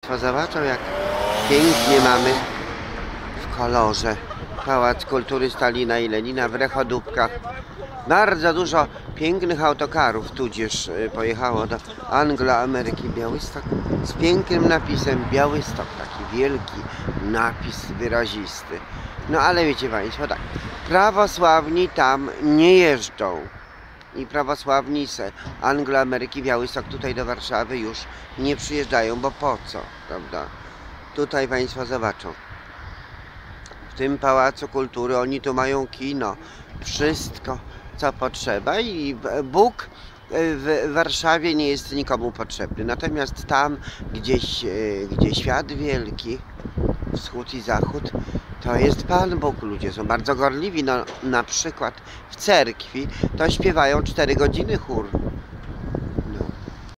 Państwo zobaczą, jak pięknie mamy w kolorze Pałac Kultury Stalina i Lenina w Rechodówkach. Bardzo dużo pięknych autokarów tudzież pojechało do Anglo-Ameryki Białystok z pięknym napisem Białystok, taki wielki napis wyrazisty. No ale wiecie Państwo, tak, prawosławni tam nie jeżdżą i prawosławni z Anglo-Ameryki Białystok tutaj do Warszawy już nie przyjeżdżają, bo po co, prawda? Tutaj Państwo zobaczą, w tym Pałacu Kultury oni tu mają kino, wszystko co potrzeba i Bóg w Warszawie nie jest nikomu potrzebny. Natomiast tam gdzieś, gdzie świat wielki, wschód i zachód, to jest Pan Bóg. Ludzie są bardzo gorliwi. No, na przykład w cerkwi to śpiewają 4 godziny chór.